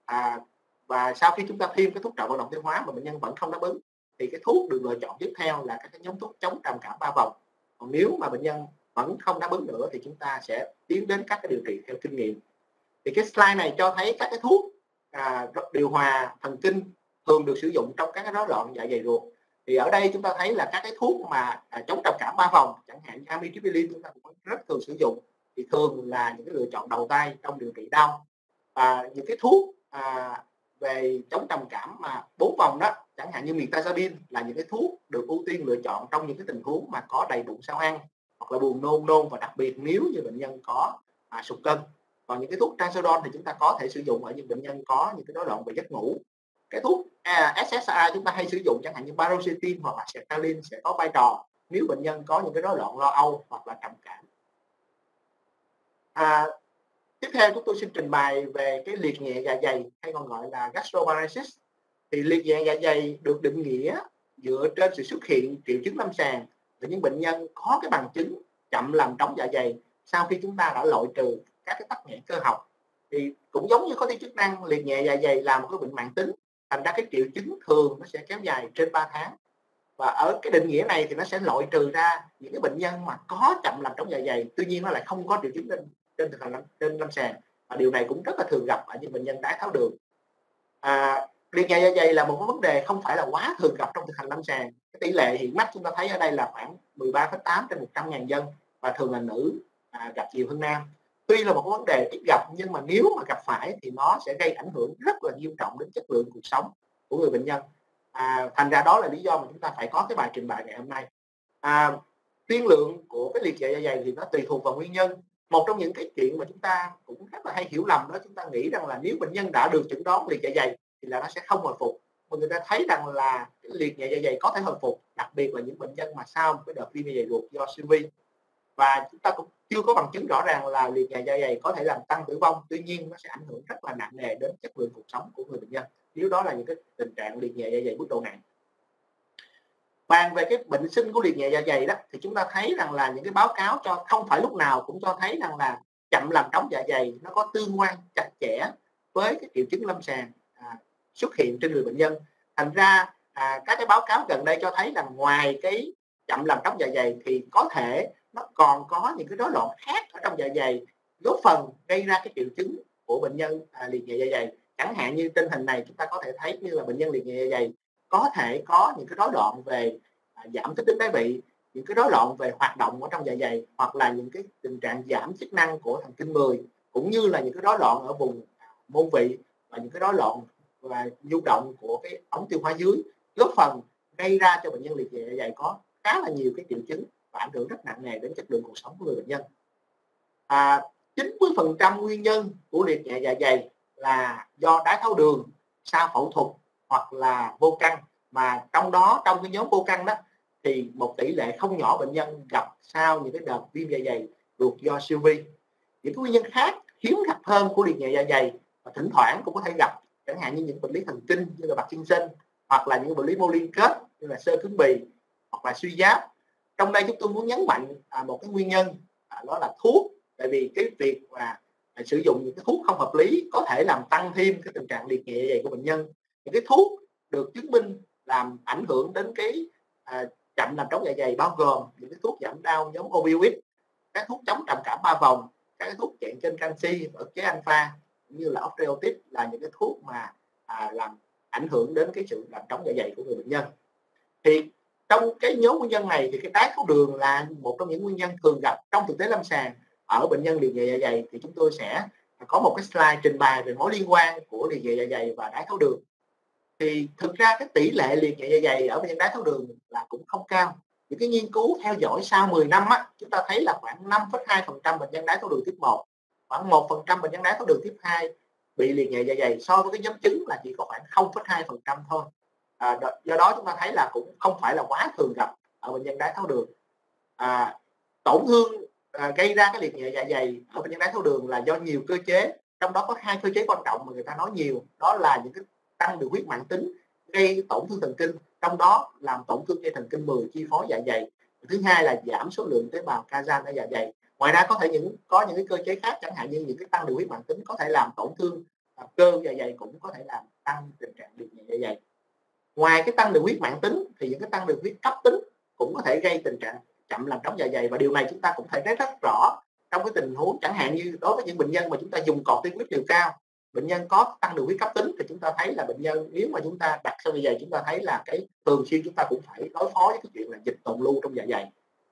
và sau khi chúng ta thêm cái thuốc trợ vận động tiêu hóa mà bệnh nhân vẫn không đáp ứng, thì cái thuốc được lựa chọn tiếp theo là các cái nhóm thuốc chống trầm cảm 3 vòng. Còn nếu mà bệnh nhân vẫn không đáp ứng nữa thì chúng ta sẽ tiến đến các cái điều trị theo kinh nghiệm. Thì cái slide này cho thấy các cái thuốc điều hòa thần kinh thường được sử dụng trong các cái rối loạn dạ dày ruột. Thì ở đây chúng ta thấy là các cái thuốc mà chống trầm cảm 3 vòng, chẳng hạn như amitriptyline, chúng ta cũng rất thường sử dụng, thì thường là những cái lựa chọn đầu tay trong điều trị đau. Những cái thuốc về chống trầm cảm mà 4 vòng đó, chẳng hạn như mirtazapine, là những cái thuốc được ưu tiên lựa chọn trong những cái tình huống mà có đầy bụng sau ăn hoặc là buồn nôn, và đặc biệt nếu như bệnh nhân có sụt cân. Còn những cái thuốc Trazodone thì chúng ta có thể sử dụng ở những bệnh nhân có những cái rối loạn về giấc ngủ. Cái thuốc SSRI chúng ta hay sử dụng chẳng hạn như paroxetine hoặc là sertraline sẽ có vai trò nếu bệnh nhân có những cái rối loạn lo âu hoặc là trầm cảm. Tiếp theo chúng tôi xin trình bày về cái liệt nhẹ dạ dày hay còn gọi là gastroparesis. Thì liệt nhẹ dạ dày được định nghĩa dựa trên sự xuất hiện triệu chứng lâm sàng của những bệnh nhân có cái bằng chứng chậm làm trống dạ dày sau khi chúng ta đã loại trừ các cái tắc nghẽn cơ học. Thì cũng giống như có tí chức năng, liệt nhẹ dạ dày là một cái bệnh mãn tính, thành ra cái triệu chứng thường nó sẽ kéo dài trên 3 tháng. Và ở cái định nghĩa này thì nó sẽ loại trừ ra những cái bệnh nhân mà có chậm làm trống dạ dày, tuy nhiên nó lại không có triệu chứng trên lâm sàng, và điều này cũng rất là thường gặp ở những bệnh nhân đái tháo đường. Liệt nhẹ dạ dày là một cái vấn đề không phải là quá thường gặp trong thực hành lâm sàng. Cái tỷ lệ hiện mắt chúng ta thấy ở đây là khoảng 13,8 trên 100.000 dân, và thường là nữ gặp nhiều hơn nam. Tuy là một cái vấn đề ít gặp, nhưng mà nếu mà gặp phải thì nó sẽ gây ảnh hưởng rất là nghiêm trọng đến chất lượng cuộc sống của người bệnh nhân. Thành ra đó là lý do mà chúng ta phải có cái bài trình bày ngày hôm nay. Tiên lượng của cái liệt dạ dày thì nó tùy thuộc vào nguyên nhân. Một trong những cái chuyện mà chúng ta cũng rất là hay hiểu lầm đó, chúng ta nghĩ rằng là nếu bệnh nhân đã được chẩn đoán liệt dạ dày thì là nó sẽ không hồi phục. Mà người ta thấy rằng là cái liệt dạ dày có thể hồi phục, đặc biệt là những bệnh nhân mà sau một cái đợt viêm dạ dày ruột do siêu vi. Và chúng ta cũng chưa có bằng chứng rõ ràng là liệt dạ dày có thể làm tăng tử vong, tuy nhiên nó sẽ ảnh hưởng rất là nặng nề đến chất lượng cuộc sống của người bệnh nhân nếu đó là những cái tình trạng liệt dạ dày mức độ nặng. Bàn về cái bệnh sinh của liệt nhẹ dạ dày đó, thì chúng ta thấy rằng là những cái báo cáo cho không phải lúc nào cũng cho thấy rằng là chậm làm trống dạ dày nó có tương quan chặt chẽ với cái triệu chứng lâm sàng xuất hiện trên người bệnh nhân. Thành ra các cái báo cáo gần đây cho thấy rằng ngoài cái chậm làm trống dạ dày thì có thể nó còn có những cái rối loạn khác ở trong dạ dày góp phần gây ra cái triệu chứng của bệnh nhân liệt nhẹ dạ dày. Chẳng hạn như trên hình này chúng ta có thể thấy như là bệnh nhân liệt nhẹ dạ dày có thể có những cái rối loạn về giảm kích thích đáy vị, những cái rối loạn về hoạt động ở trong dạ dày, hoặc là những cái tình trạng giảm chức năng của thần kinh 10, cũng như là những cái rối loạn ở vùng môn vị và những cái rối loạn và nhu động của cái ống tiêu hóa dưới, góp phần gây ra cho bệnh nhân liệt dạ dày có khá là nhiều cái triệu chứng và ảnh hưởng rất nặng nề đến chất lượng cuộc sống của người bệnh nhân. 90% nguyên nhân của liệt nhẹ dạ dày là do đái tháo đường sau phẫu thuật hoặc là vô căn, mà trong đó trong cái nhóm vô căn đó thì một tỷ lệ không nhỏ bệnh nhân gặp sau những cái đợt viêm dạ dày ruột do siêu vi. Những cái nguyên nhân khác hiếm gặp hơn của liệt nhẹ dạ dày và thỉnh thoảng cũng có thể gặp, chẳng hạn như những bệnh lý thần kinh như là Parkinson, hoặc là những bệnh lý mô liên kết như là xơ cứng bì hoặc là suy giáp. Trong đây chúng tôi muốn nhấn mạnh một cái nguyên nhân đó là thuốc, tại vì cái việc mà sử dụng những cái thuốc không hợp lý có thể làm tăng thêm cái tình trạng liệt nhẹ dạ dày của bệnh nhân. Những cái thuốc được chứng minh làm ảnh hưởng đến cái chậm làm trống dạ dày bao gồm những cái thuốc giảm đau nhóm opioid, các thuốc chống trầm cảm 3 vòng, các cái thuốc chặn kênh canxi và ức chế alpha, như là octreotide, là những cái thuốc mà làm ảnh hưởng đến cái sự làm trống dạ dày của người bệnh nhân. Thì trong cái nhóm nguyên nhân này thì cái đái tháo đường là một trong những nguyên nhân thường gặp trong thực tế lâm sàng ở bệnh nhân liệt nhẹ dạ dày. Thì chúng tôi sẽ có một cái slide trình bày về mối liên quan của liệt nhẹ dạ dày và đái tháo đường. Thì thực ra cái tỷ lệ liệt nhẹ dạ dày ở bệnh nhân đái tháo đường là cũng không cao. Những cái nghiên cứu theo dõi sau 10 năm chúng ta thấy là khoảng 5,2% bệnh nhân đái tháo đường tiếp 1, khoảng 1% bệnh nhân đái tháo đường tiếp 2 bị liệt nhẹ dạ dày, so với cái nhóm chứng là chỉ có khoảng 0,2% thôi. Do đó chúng ta thấy là cũng không phải là quá thường gặp ở bệnh nhân đái tháo đường. Tổn thương gây ra cái liệt nhẹ dạ dày ở bệnh nhân đái tháo đường là do nhiều cơ chế, trong đó có 2 cơ chế quan trọng mà người ta nói nhiều, đó là những cái tăng đường huyết mãn tính gây tổn thương thần kinh, trong đó làm tổn thương dây thần kinh 10 chi phối dạ dày. Thứ hai là giảm số lượng tế bào Kazan ở dạ dày. Ngoài ra có những cái cơ chế khác, chẳng hạn như những cái tăng đường huyết mãn tính có thể làm tổn thương cơ dạ dày, cũng có thể làm tăng tình trạng liệt nhẹ dạ dày. Ngoài cái tăng đường huyết mãn tính thì những cái tăng đường huyết cấp tính cũng có thể gây tình trạng chậm làm trống dạ dày, và điều này chúng ta cũng thấy rất rõ trong cái tình huống chẳng hạn như đối với những bệnh nhân mà chúng ta dùng corticoid liều cao, bệnh nhân có tăng đường huyết cấp tính, thì chúng ta thấy là bệnh nhân nếu mà chúng ta đặt sau dạ dày, chúng ta thấy là cái thường xuyên chúng ta cũng phải đối phó với cái chuyện là dịch tồn lưu trong dạ dày.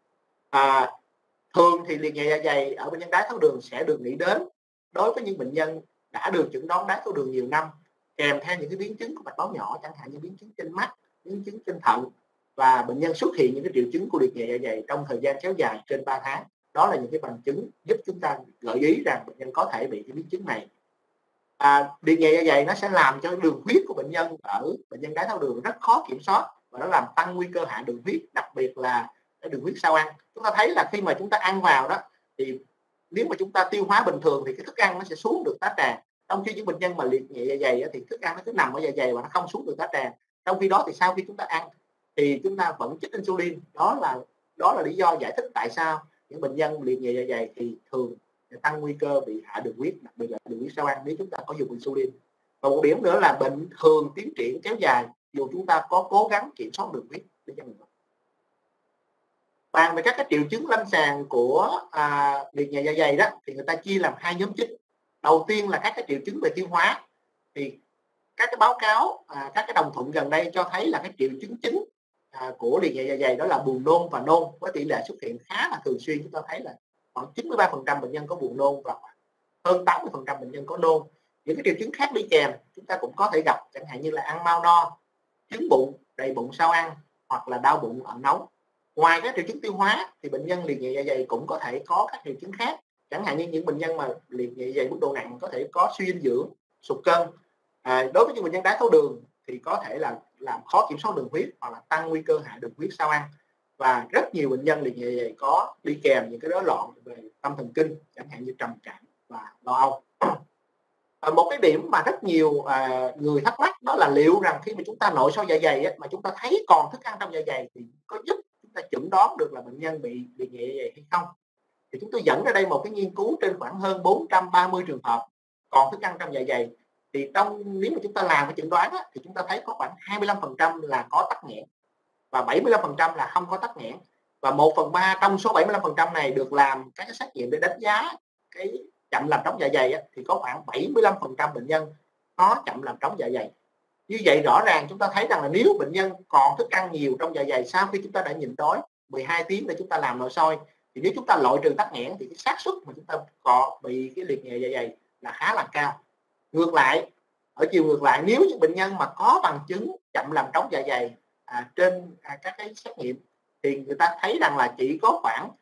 Thường thì liệt nhẹ dạ dày ở bệnh nhân đái tháo đường sẽ được nghĩ đến đối với những bệnh nhân đã được chẩn đoán đái tháo đường nhiều năm, kèm theo những cái biến chứng của mạch máu nhỏ, chẳng hạn như biến chứng trên mắt, biến chứng trên thận, và bệnh nhân xuất hiện những cái triệu chứng của liệt nhẹ dạ dày trong thời gian kéo dài trên 3 tháng. Đó là những cái bằng chứng giúp chúng ta gợi ý rằng bệnh nhân có thể bị cái biến chứng này. Liệt nhẹ dạ dày nó sẽ làm cho đường huyết của bệnh nhân ở bệnh nhân đái tháo đường rất khó kiểm soát, và nó làm tăng nguy cơ hạ đường huyết, đặc biệt là cái đường huyết sau ăn. Chúng ta thấy là khi mà chúng ta ăn vào đó thì nếu mà chúng ta tiêu hóa bình thường thì cái thức ăn nó sẽ xuống được tá tràng, trong khi những bệnh nhân mà liệt nhẹ dạ dày thì thức ăn nó cứ nằm ở dạ dày và nó không xuống được tá tràng. Trong khi đó thì sau khi chúng ta ăn thì chúng ta vẫn chích insulin. Đó là lý do giải thích tại sao những bệnh nhân liệt nhẹ dạ dày thì thường tăng nguy cơ bị hạ đường huyết, đặc biệt là đường huyết sau ăn nếu chúng ta có dùng insulin. Và một điểm nữa là bệnh thường tiến triển kéo dài dù chúng ta có cố gắng kiểm soát đường huyết. Bàn về các cái triệu chứng lâm sàng của liệt nhẹ dạ dày đó thì người ta chia làm hai nhóm chính. Đầu tiên là các cái triệu chứng về tiêu hóa, thì các cái báo cáo, các cái đồng thuận gần đây cho thấy là cái triệu chứng chính của liệt nhẹ dạ dày đó là buồn nôn và nôn, với tỷ lệ xuất hiện khá là thường xuyên. Chúng ta thấy là khoảng 93% bệnh nhân có buồn nôn và hơn 80% bệnh nhân có nôn. Những cái triệu chứng khác đi kèm chúng ta cũng có thể gặp, chẳng hạn như là ăn mau no, chứng bụng, đầy bụng sau ăn, hoặc là đau bụng ở nóng. Ngoài các triệu chứng tiêu hóa thì bệnh nhân liệt nhẹ dạ dày cũng có thể có các triệu chứng khác, chẳng hạn như những bệnh nhân mà liệt nhẹ dạ dày mức độ nặng có thể có suy dinh dưỡng, sụt cân. Đối với những bệnh nhân đái tháo đường thì có thể là làm khó kiểm soát đường huyết hoặc là tăng nguy cơ hạ đường huyết sau ăn. Và rất nhiều bệnh nhân liệt nhẹ dạ dày có đi kèm những cái rối loạn về tâm thần kinh, chẳng hạn như trầm cảm và lo âu. Một cái điểm mà rất nhiều người thắc mắc đó là liệu rằng khi mà chúng ta nội soi dạ dày mà chúng ta thấy còn thức ăn trong dạ dày thì có giúp chúng ta chẩn đoán được là bệnh nhân bị liệt nhẹ dạ dày hay không? Thì chúng tôi dẫn ra đây một cái nghiên cứu trên khoảng hơn 430 trường hợp còn thức ăn trong dạ dày. Thì nếu mà chúng ta làm cái chẩn đoán thì chúng ta thấy có khoảng 25% là có tắc nghẽn và 75% là không có tắc nghẽn. Và 1/3 trong số 75% này được làm các cái xét nghiệm để đánh giá cái chậm làm trống dạ dày thì có khoảng 75% bệnh nhân có chậm làm trống dạ dày. Như vậy rõ ràng chúng ta thấy rằng là nếu bệnh nhân còn thức ăn nhiều trong dạ dày sau khi chúng ta đã nhịn đói 12 tiếng để chúng ta làm nội soi, thì nếu chúng ta loại trừ tắc nghẽn thì cái xác suất mà chúng ta có bị cái liệt nhẹ dạ dày là khá là cao. Ngược lại, ở chiều ngược lại, nếu những bệnh nhân mà có bằng chứng chậm làm trống dạ dày trên các cái xét nghiệm thì người ta thấy rằng là chỉ có khoảng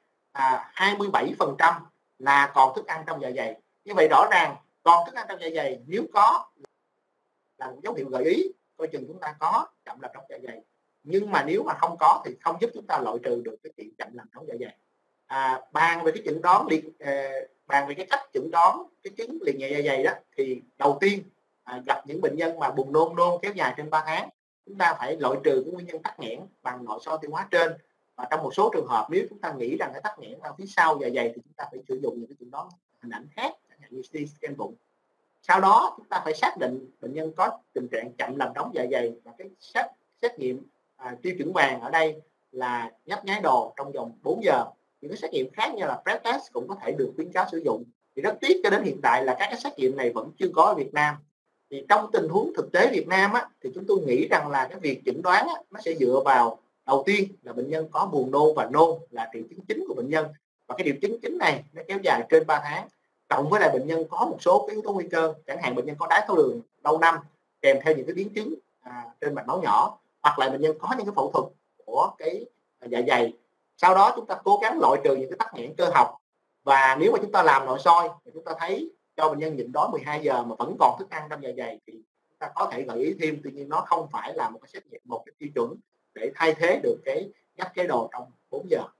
27% là còn thức ăn trong dạ dày. Như vậy rõ ràng còn thức ăn trong dạ dày nếu có là một dấu hiệu gợi ý coi chừng chúng ta có chậm làm trống dạ dày. Nhưng mà nếu mà không có thì không giúp chúng ta loại trừ được cái chuyện chậm làm trống dạ dày. Bàn về cái chẩn đoán bàn về cái cách chẩn đoán cái chứng liệt nhẹ dạ dày đó, thì đầu tiên gặp những bệnh nhân mà buồn nôn kéo dài trên 3 tháng, chúng ta phải loại trừ cái nguyên nhân tắc nghẽn bằng nội soi tiêu hóa trên. Và trong một số trường hợp nếu chúng ta nghĩ rằng cái tắc nghẽn ở phía sau dạ dày thì chúng ta phải sử dụng những cái chẩn đoán hình ảnh khác, chẳng hạn như CT scan bụng. Sau đó chúng ta phải xác định bệnh nhân có tình trạng chậm làm trống dạ dày, và cái xét nghiệm tiêu chuẩn vàng ở đây là nhấp nháy đồ trong vòng 4 giờ. Những cái xét nghiệm khác như là breath test cũng có thể được khuyến cáo sử dụng. Thì rất tiếc cho đến hiện tại là các cái xét nghiệm này vẫn chưa có ở Việt Nam. Thì trong tình huống thực tế Việt Nam thì chúng tôi nghĩ rằng là cái việc chẩn đoán nó sẽ dựa vào đầu tiên là bệnh nhân có buồn nôn và nôn là triệu chứng chính của bệnh nhân, và cái triệu chứng chính này nó kéo dài trên 3 tháng, cộng với lại bệnh nhân có một số cái yếu tố nguy cơ, chẳng hạn bệnh nhân có đái tháo đường lâu năm kèm theo những cái biến chứng trên mạch máu nhỏ, hoặc là bệnh nhân có những cái phẫu thuật của cái dạ dày. Sau đó chúng ta cố gắng loại trừ những cái tắc nghẽn cơ học, và nếu mà chúng ta làm nội soi thì chúng ta thấy cho bệnh nhân nhịn đói 12 giờ mà vẫn còn thức ăn trong dạ dày thì chúng ta có thể gợi ý thêm. Tuy nhiên nó không phải là một cái xét nghiệm, một cái tiêu chuẩn để thay thế được cái nhấp chế đồ trong 4 giờ.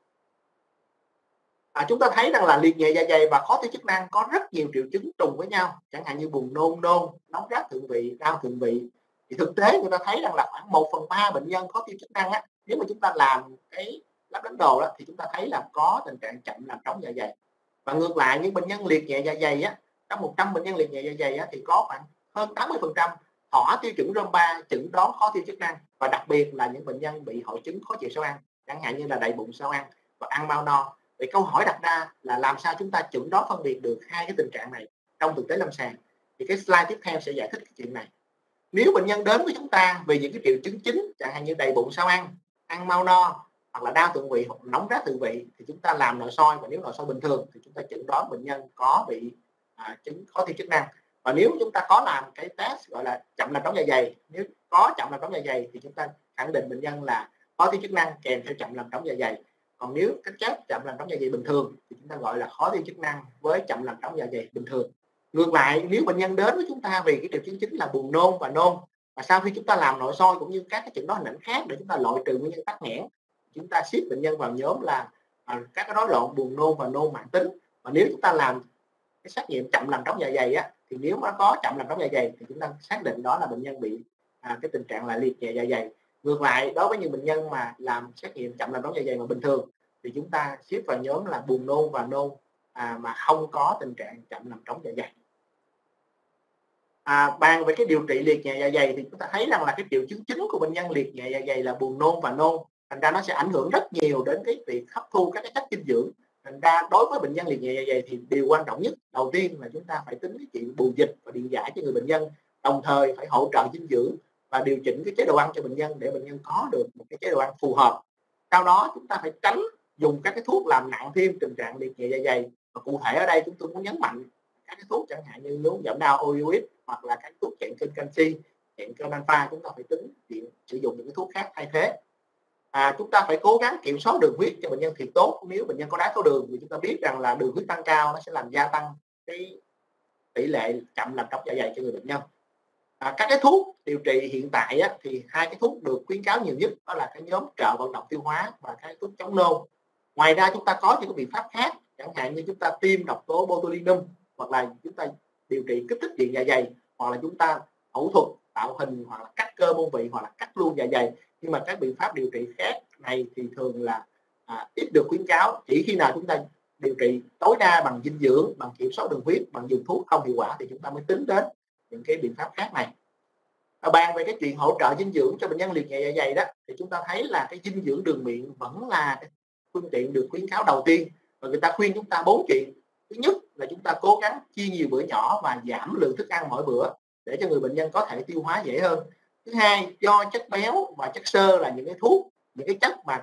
Chúng ta thấy rằng là liệt nhẹ dạ dày và khó tiêu chức năng có rất nhiều triệu chứng trùng với nhau, chẳng hạn như buồn nôn, nóng rát thượng vị, đau thượng vị. Thì thực tế người ta thấy rằng là khoảng 1/3 bệnh nhân khó tiêu chức năng nếu mà chúng ta làm cái lắp đánh đồ đó thì chúng ta thấy là có tình trạng chậm làm trống dạ dày. Và ngược lại, những bệnh nhân liệt nhẹ dạ dày trong 100 bệnh nhân liệt nhẹ dạ dày thì có khoảng hơn 80% thỏa tiêu chuẩn ROM3 chẩn đoán khó tiêu chức năng, và đặc biệt là những bệnh nhân bị hội chứng khó chịu sau ăn, chẳng hạn như là đầy bụng sau ăn và ăn mau no. Vậy câu hỏi đặt ra là làm sao chúng ta chẩn đoán phân biệt được hai cái tình trạng này trong thực tế lâm sàng? Thì cái slide tiếp theo sẽ giải thích cái chuyện này. Nếu bệnh nhân đến với chúng ta vì những cái triệu chứng chính, chẳng hạn như đầy bụng sau ăn, ăn mau no, hoặc là đau thượng vị hoặc nóng rát thượng vị, thì chúng ta làm nội soi, và nếu nội soi bình thường thì chúng ta chẩn đoán bệnh nhân có bị chứng khó tiêu chức năng. Và nếu chúng ta có làm cái test gọi là chậm làm trống dạ dày, nếu có chậm làm trống dạ dày thì chúng ta khẳng định bệnh nhân là khó tiêu chức năng kèm theo chậm làm trống dạ dày. Còn nếu cái chất chậm làm trống dạ dày bình thường thì chúng ta gọi là khó tiêu chức năng với chậm làm trống dạ dày bình thường. Ngược lại, nếu bệnh nhân đến với chúng ta vì cái triệu chứng chính là buồn nôn và sau khi chúng ta làm nội soi cũng như các cái chẩn đoán hình ảnh khác để chúng ta loại trừ nguyên nhân tắc nghẽn, chúng ta xếp bệnh nhân vào nhóm là các cái rối loạn buồn nôn và nôn mãn tính. Và nếu chúng ta làm cái xét nghiệm chậm làm trống dạ dày á, thì nếu nó có chậm làm trống dạ dày thì chúng ta xác định đó là bệnh nhân bị cái tình trạng là liệt nhẹ dạ dày. Ngược lại, đối với những bệnh nhân mà làm xét nghiệm chậm làm trống dạ dày mà bình thường thì chúng ta xếp vào nhóm là buồn nôn và nôn mà không có tình trạng chậm làm trống dạ dày. Bàn về cái điều trị liệt nhẹ dạ dày thì chúng ta thấy rằng là cái triệu chứng chính của bệnh nhân liệt nhẹ dạ dày là buồn nôn và nôn. Thành ra nó sẽ ảnh hưởng rất nhiều đến cái việc hấp thu các cái chất dinh dưỡng. Thành ra đối với bệnh nhân liệt nhẹ dạ dày thì điều quan trọng nhất đầu tiên là chúng ta phải tính cái chuyện bù dịch và điện giải cho người bệnh nhân, đồng thời phải hỗ trợ dinh dưỡng và điều chỉnh cái chế độ ăn cho bệnh nhân để bệnh nhân có được một cái chế độ ăn phù hợp. Sau đó chúng ta phải tránh dùng các cái thuốc làm nặng thêm tình trạng liệt nhẹ dạ dày. Và cụ thể ở đây chúng tôi muốn nhấn mạnh các cái thuốc chẳng hạn như thuốc giảm đau opioid hoặc là các thuốc chặn kênh canxi, chặn kênh alpha, chúng ta phải tính chuyện sử dụng những cái thuốc khác thay thế. Chúng ta phải cố gắng kiểm soát đường huyết cho bệnh nhân thiệt tốt. Nếu bệnh nhân có đái tháo đường thì chúng ta biết rằng là đường huyết tăng cao nó sẽ làm gia tăng cái tỷ lệ chậm làm trống dạ dày cho người bệnh nhân. Các cái thuốc điều trị hiện tại á, thì hai cái thuốc được khuyến cáo nhiều nhất đó là cái nhóm trợ vận động tiêu hóa và cái thuốc chống nôn. Ngoài ra chúng ta có những cái biện pháp khác, chẳng hạn như chúng ta tiêm độc tố botulinum, hoặc là chúng ta điều trị kích thích điện dạ dày, hoặc là chúng ta phẫu thuật tạo hình, hoặc là cắt cơ môn vị, hoặc là cắt luôn dạ dày. Nhưng mà các biện pháp điều trị khác này thì thường là ít được khuyến cáo. Chỉ khi nào chúng ta điều trị tối đa bằng dinh dưỡng, bằng kiểm soát đường huyết, bằng dùng thuốc không hiệu quả thì chúng ta mới tính đến những cái biện pháp khác này. Bàn về cái chuyện hỗ trợ dinh dưỡng cho bệnh nhân liệt nhẹ dạ dày đó thì chúng ta thấy là cái dinh dưỡng đường miệng vẫn là cái phương tiện được khuyến cáo đầu tiên, và người ta khuyên chúng ta 4 chuyện. Thứ nhất là chúng ta cố gắng chia nhiều bữa nhỏ và giảm lượng thức ăn mỗi bữa để cho người bệnh nhân có thể tiêu hóa dễ hơn. Thứ hai, do chất béo và chất xơ là những cái thuốc, những cái chất mà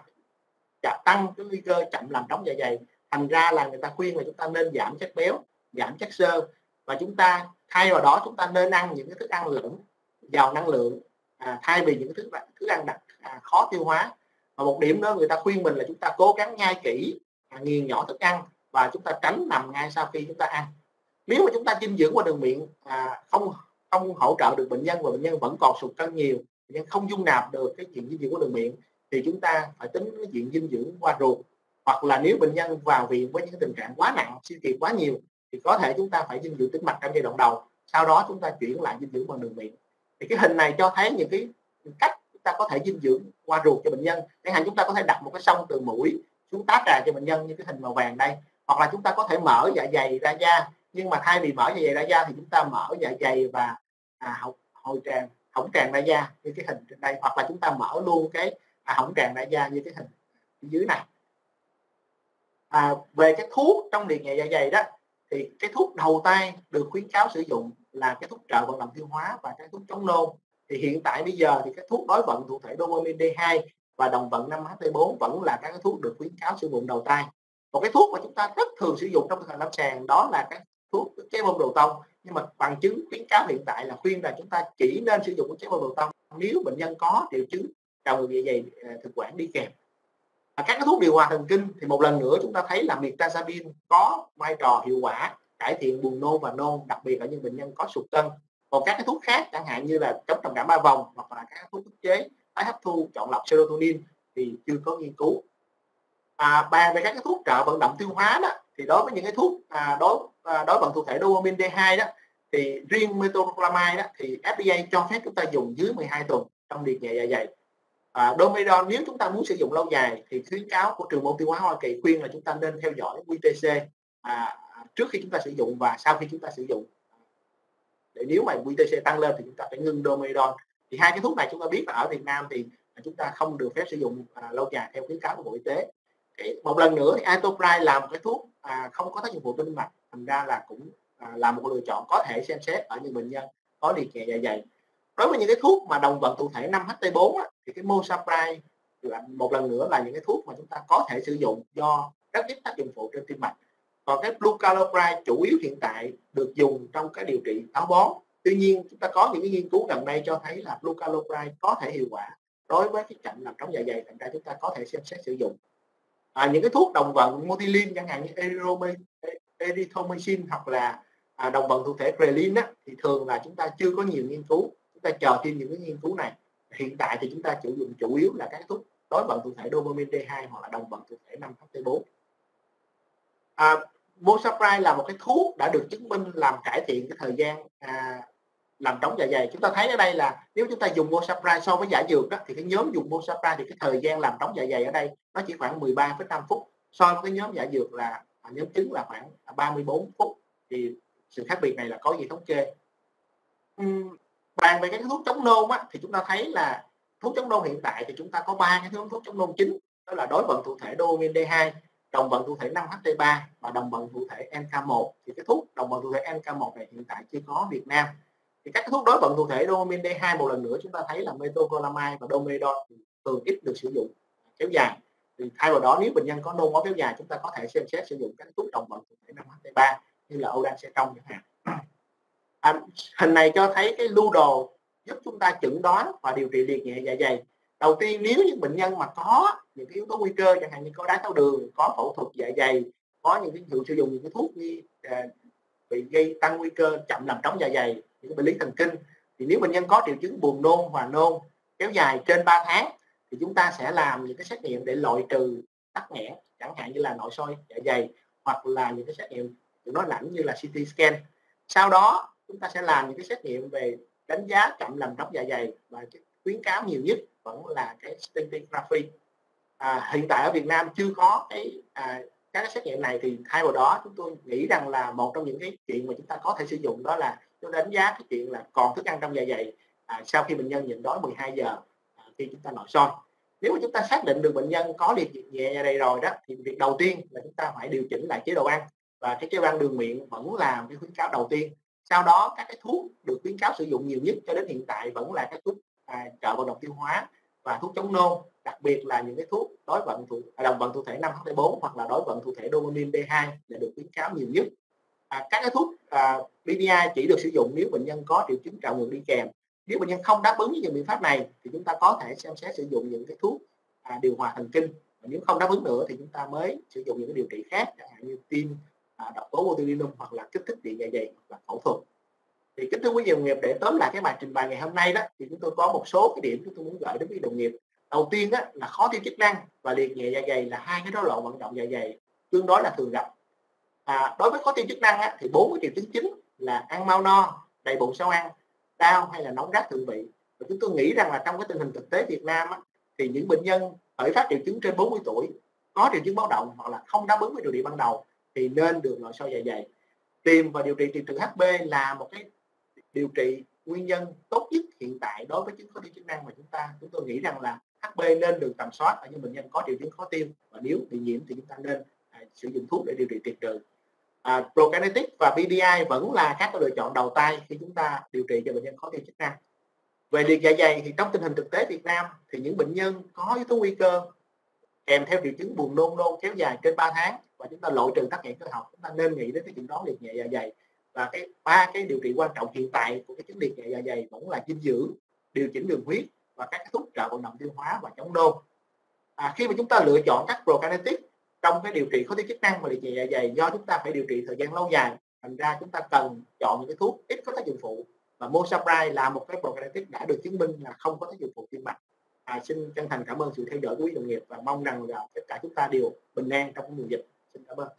tăng cái nguy cơ chậm làm trống dạ dày, thành ra là người ta khuyên là chúng ta nên giảm chất béo, giảm chất xơ, và chúng ta thay vào đó chúng ta nên ăn những cái thức ăn lỏng giàu năng lượng thay vì những cái thức ăn khó tiêu hóa. Và một điểm nữa người ta khuyên mình là chúng ta cố gắng nhai kỹ, nghiền nhỏ thức ăn và chúng ta tránh nằm ngay sau khi chúng ta ăn. Nếu mà chúng ta dinh dưỡng qua đường miệng không hỗ trợ được bệnh nhân và bệnh nhân vẫn còn sụt cân nhiều, bệnh nhân không dung nạp được cái chuyện dinh dưỡng qua đường miệng, thì chúng ta phải tính cái chuyện dinh dưỡng qua ruột. Hoặc là nếu bệnh nhân vào viện với những tình trạng quá nặng, suy kiệt quá nhiều, thì có thể chúng ta phải dinh dưỡng tĩnh mạch trong giai đoạn đầu, sau đó chúng ta chuyển lại dinh dưỡng bằng đường miệng. Thì cái hình này cho thấy những cái cách chúng ta có thể dinh dưỡng qua ruột cho bệnh nhân. Chẳng hạn chúng ta có thể đặt một cái xông từ mũi xuống tá trà cho bệnh nhân như cái hình màu vàng đây, hoặc là chúng ta có thể mở dạ dày ra da, nhưng mà thay vì mở dạ dày ra da thì chúng ta mở dạ dày và hõng tràng ra da như cái hình trên đây, hoặc là chúng ta mở luôn cái hõng tràng ra da như cái hình phía dưới này. Về cái thuốc trong liệt nhẹ dạ dày đó thì cái thuốc đầu tay được khuyến cáo sử dụng là cái thuốc trợ vận động tiêu hóa và cái thuốc chống nôn. Thì hiện tại bây giờ thì cái thuốc đối vận thụ thể dopamine D2 và đồng vận 5-HT4 vẫn là các cái thuốc được khuyến cáo sử dụng đầu tay. Một cái thuốc mà chúng ta rất thường sử dụng trong thực hành lâm sàng đó là cái thuốc chế bơm đầu tông, nhưng mà bằng chứng khuyến cáo hiện tại là khuyên là chúng ta chỉ nên sử dụng chế bơm đầu tông nếu bệnh nhân có triệu chứng trào ngược dạ dày thực quản đi kèm. Các cái thuốc điều hòa thần kinh thì một lần nữa chúng ta thấy là mirtazapine có vai trò hiệu quả cải thiện buồn nôn và nôn, đặc biệt ở những bệnh nhân có sụt cân. Còn các cái thuốc khác chẳng hạn như là chống trầm cảm 3 vòng hoặc là các thuốc ức chế tái hấp thu chọn lọc serotonin thì chưa có nghiên cứu. Bàn về các cái thuốc trợ vận động tiêu hóa đó thì đối với những cái thuốc đối vận thụ thể dopamine D2 đó thì riêng metoclopramide đó thì FDA cho phép chúng ta dùng dưới 12 tuần trong liệt nhẹ dạ dày. Domedon nếu chúng ta muốn sử dụng lâu dài thì khuyến cáo của trường môn tiêu hóa Hoa Kỳ khuyên là chúng ta nên theo dõi QTC trước khi chúng ta sử dụng và sau khi chúng ta sử dụng, để nếu mà QTC tăng lên thì chúng ta phải ngưng Domedon. Thì hai cái thuốc này chúng ta biết là ở Việt Nam thì chúng ta không được phép sử dụng lâu dài theo khuyến cáo của Bộ Y tế. Một lần nữa thì Itopride là một cái thuốc không có tác dụng phụ tim mạch, thành ra là cũng là một lựa chọn có thể xem xét ở những bệnh nhân có liệt nhẹ dạ dày. Đối với những cái thuốc mà đồng vận thụ thể 5-HT4 thì cái Mosapride là một lần nữa là những cái thuốc mà chúng ta có thể sử dụng do rất ít tác dụng phụ trên tim mạch. Còn cái Flucalopride chủ yếu hiện tại được dùng trong cái điều trị táo bón. Tuy nhiên chúng ta có những cái nghiên cứu gần đây cho thấy là Flucalopride có thể hiệu quả đối với cái chậm làm trống dạ dày, thành ra chúng ta có thể xem xét sử dụng. Những cái thuốc đồng vận Motilin chẳng hạn như erythromycin hoặc là đồng vận thụ thể Ghrelin á, thì thường là chúng ta chưa có nhiều nghiên cứu, chúng ta chờ thêm những cái nghiên cứu này. Hiện tại thì chúng ta sử dụng chủ yếu là các thuốc đối vận thụ thể dopamine D2 hoặc là đồng vận thụ thể 5-HT4. Bozapride là một cái thuốc đã được chứng minh làm cải thiện cái thời gian làm trống dạ dày. Chúng ta thấy ở đây là nếu chúng ta dùng Bozapride so với giả dược đó, thì cái nhóm dùng Bozapride thì cái thời gian làm trống dạ dày ở đây nó chỉ khoảng 13,5 phút, so với cái nhóm giả dược là nhóm trứng là khoảng 34 phút. Thì sự khác biệt này là có gì thống kê. Bàn về cái thuốc chống nôn á, thì chúng ta thấy là thuốc chống nôn hiện tại thì chúng ta có 3 cái thuốc chống nôn chính, đó là đối vận thụ thể dopamine D2, đồng vận thụ thể 5-HT3 và đồng vận thụ thể NK1. Thì cái thuốc đồng vận thụ thể NK1 này hiện tại chưa có Việt Nam. Thì các thuốc đối vận thụ thể dopamine D2 một lần nữa chúng ta thấy là metoclopramide và domedon thường ít được sử dụng kéo dài. Thì thay vào đó nếu bệnh nhân có nôn máu kéo dài, chúng ta có thể xem xét sử dụng các thuốc đồng vận thụ thể 5-HT3 như là ondansetron chẳng hạn. Hình này cho thấy cái lưu đồ giúp chúng ta chẩn đoán và điều trị liệt nhẹ dạ dày. Đầu tiên, nếu những bệnh nhân mà có những cái yếu tố nguy cơ chẳng hạn như có đái tháo đường, có phẫu thuật dạ dày, có những cái sử dụng những cái thuốc như bị gây tăng nguy cơ chậm làm trống dạ dày, những bệnh lý thần kinh, thì nếu bệnh nhân có triệu chứng buồn nôn và nôn kéo dài trên 3 tháng thì chúng ta sẽ làm những cái xét nghiệm để loại trừ tắc nghẽn, chẳng hạn như là nội soi dạ dày hoặc là những cái xét nghiệm nói lạnh như là CT scan. Sau đó chúng ta sẽ làm những cái xét nghiệm về đánh giá chậm làm trống dạ dày, và cái khuyến cáo nhiều nhất vẫn là cái scintigraphy. Hiện tại ở Việt Nam chưa có các cái xét nghiệm này, thì thay vào đó chúng tôi nghĩ rằng là một trong những cái chuyện mà chúng ta có thể sử dụng đó là chúng đánh giá cái chuyện là còn thức ăn trong dạ dày sau khi bệnh nhân nhịn đói 12 giờ khi chúng ta nội soi. Nếu mà chúng ta xác định được bệnh nhân có liệt nhẹ dạ dày rồi đó, thì việc đầu tiên là chúng ta phải điều chỉnh lại chế độ ăn, và cái chế độ ăn đường miệng vẫn là cái khuyến cáo đầu tiên. Sau đó các cái thuốc được khuyến cáo sử dụng nhiều nhất cho đến hiện tại vẫn là các thuốc trợ vận động tiêu hóa và thuốc chống nôn, đặc biệt là những cái thuốc đối vận đồng vận thụ thể 5-HT4 hoặc là đối vận thụ thể dopamine D2 là được khuyến cáo nhiều nhất. Các cái thuốc PPI chỉ được sử dụng nếu bệnh nhân có triệu chứng trào ngược đi kèm. Nếu bệnh nhân không đáp ứng với những biện pháp này thì chúng ta có thể xem xét sử dụng những cái thuốc điều hòa thần kinh. Và nếu không đáp ứng nữa thì chúng ta mới sử dụng những cái điều trị khác, chẳng hạn như tiêm độc tố botulinum hoặc là kích thích điện dạ dày hoặc là phẫu thuật. Thì kính thưa quý vị đồng nghiệp, để tóm lại cái bài trình bày ngày hôm nay đó, thì chúng tôi có một số cái điểm chúng tôi muốn gửi đến quý đồng nghiệp. Đầu tiên đó là khó tiêu chức năng và liệt nhẹ dạ dày là hai cái rối loạn vận động dạ dày tương đối là thường gặp. Đối với khó tiêu chức năng thì 4 cái triệu chứng chính là ăn mau no, đầy bụng sau ăn, đau hay là nóng rát thượng vị. Và chúng tôi nghĩ rằng là trong cái tình hình thực tế Việt Nam thì những bệnh nhân khởi phát triệu chứng trên 40 tuổi có triệu chứng báo động hoặc là không đáp ứng với điều trị ban đầu thì nên được nội soi dạ dày. Tìm và điều trị tiền trừ HB là một cái điều trị nguyên nhân tốt nhất hiện tại đối với chứng khó tiêu chức năng, mà chúng tôi nghĩ rằng là HB nên được tầm soát ở những bệnh nhân có triệu chứng khó tiêu, và nếu bị nhiễm thì chúng ta nên sử dụng thuốc để điều trị tiệt trừ. Prokinetic và PPI vẫn là các lựa chọn đầu tay khi chúng ta điều trị cho bệnh nhân khó tiêu chức năng. Về liệt dạ dày thì trong tình hình thực tế Việt Nam thì những bệnh nhân có yếu tố nguy cơ kèm theo triệu chứng buồn nôn kéo dài trên 3 tháng và chúng ta loại trừ tắc nghẽn cơ học, chúng ta nên nghĩ đến cái chẩn đoán liệt nhẹ dạ dày. Và ba cái điều trị quan trọng hiện tại của cái chứng liệt nhẹ dạ dày vẫn là dinh dưỡng, điều chỉnh đường huyết và các thuốc trợ vận động tiêu hóa và chống nôn. Khi mà chúng ta lựa chọn các prokinetic trong cái điều trị khó tiêu chức năng và liệt nhẹ dạ dày, do chúng ta phải điều trị thời gian lâu dài, thành ra chúng ta cần chọn những cái thuốc ít có tác dụng phụ, và Bozapride là một cái prokinetic đã được chứng minh là không có tác dụng phụ tim mạch. Xin chân thành cảm ơn sự theo dõi của quý đồng nghiệp và mong rằng là tất cả chúng ta đều bình an trong mùa dịch. Xin cảm ơn.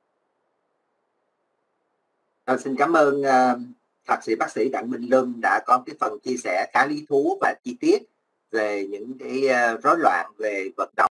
Xin cảm ơn thạc sĩ bác sĩ Đặng Minh Luân đã có cái phần chia sẻ khá lý thú và chi tiết về những cái rối loạn về vận động